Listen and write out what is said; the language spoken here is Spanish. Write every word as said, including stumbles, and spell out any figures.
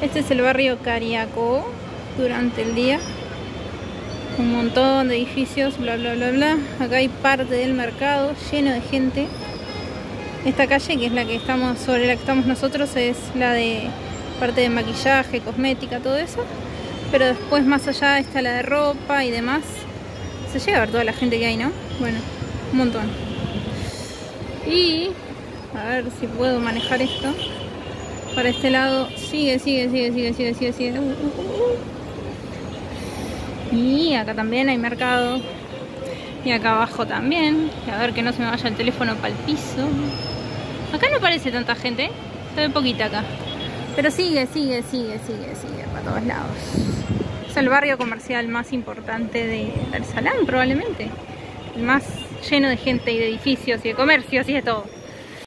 Este es el barrio Cariacó durante el día. Un montón de edificios, bla bla bla bla. Acá hay parte del mercado lleno de gente. Esta calle, que es la que estamos, sobre la que estamos nosotros, es la de parte de maquillaje, cosmética, todo eso. Pero después más allá está la de ropa y demás. Se llega a ver toda la gente que hay, ¿no? Bueno, un montón. Y a ver si puedo manejar esto. Para este lado sigue, sigue, sigue, sigue, sigue, sigue, sigue. Uh, uh, uh. Y acá también hay mercado. Y acá abajo también. A ver que no se me vaya el teléfono para el piso. Acá no parece tanta gente, ¿eh? Se ve poquita acá. Pero sigue, sigue, sigue, sigue, sigue para todos lados. Es el barrio comercial más importante de Dar es Salaam, probablemente. El más lleno de gente y de edificios y de comercios y de todo.